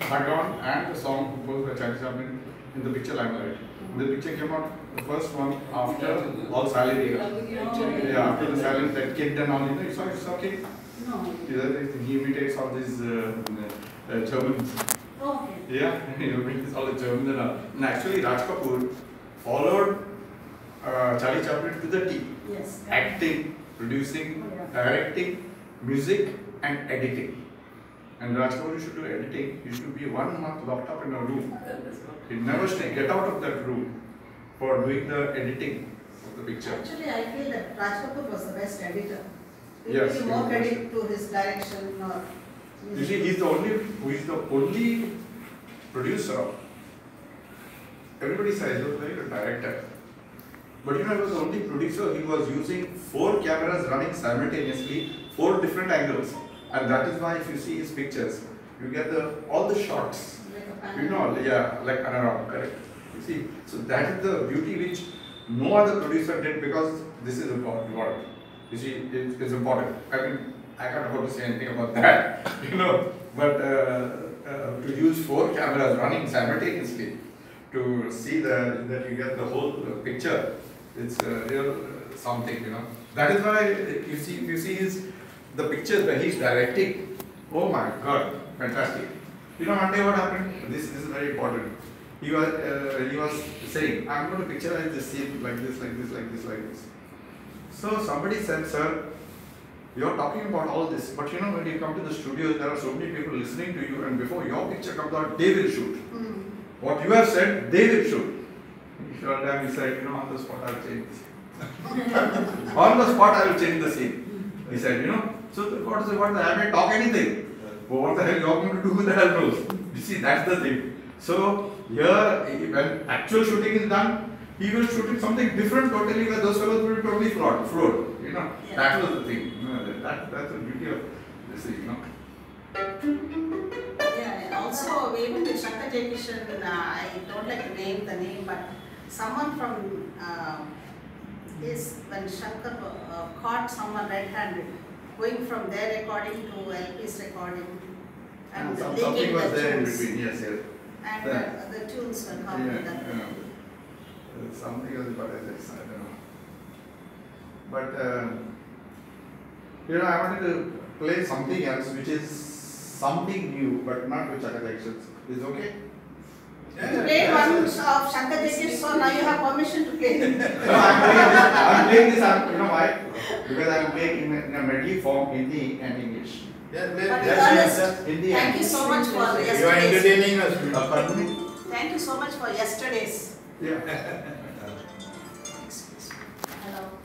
background and the song composed by Jaikishan in the picture limelight. The picture came out, the first one after all silent era. Yeah, after the silent, that kid and all, you saw kid? No. He imitates all these Germans. Okay. Yeah, he imitates all the Germans and all. And actually, Raj Kapoor followed Charlie Chaplin to the T. Yes. Acting, producing, directing, music and editing. And Raj Kapoor used to do editing. He used to be 1 month locked up in a room. He'd never get out of that room for doing the editing of the picture. Actually, I feel that Raj Kapoor was the best editor. Yes. Give more credit to his direction or you see, he's the only producer. Everybody says he was a very good director. But he was the only producer. He was using 4 cameras running simultaneously, 4 different angles. And that is why if you see his pictures, you get all the shots. Like panorama, correct? You see, so that is the beauty which no other producer did, because this is important. You see, it's important. I mean, I can't afford to say anything about that, but to use 4 cameras running simultaneously to see that you get the whole picture, it's real something, That is why you see the pictures where he's directing. Oh my God, fantastic! One day what happened? This is very important. He was saying, I'm going to picturize this scene like this, like this, like this, like this. So somebody said, sir, you're talking about all this, but when you come to the studio, there are so many people listening to you, and before your picture comes out, they will shoot. What you have said, they will shoot. He said, on the spot I will change the scene. On the spot I will change the scene. He said, so what is I may talk anything. But what the hell you are going to do with the hell knows? You see, that's the thing. So here, when actual shooting is done, he will shoot in something different totally, where those fellows will be totally flawed. That was the thing. That's the beauty of this thing, Yeah, and also even with Shankar Jaikishan, I don't like to name the name, but someone from when Shankar caught someone red-handed, going from their recording to LP's recording, and something was there in between. Yes. And the tunes were coming that way. Something was, but I don't know. But I wanted to play something else, which is something new, but not with Shankar Jaikishan. Is it okay? You played one of Shankar Jaikishan, so now you have permission to play. I'm playing this. You know why? Because I'm playing in a medley form, Hindi and English. Thank you so much for yesterday's. You are entertaining us. Thank you so much for yesterday's. Yeah. Excuse me. Hello.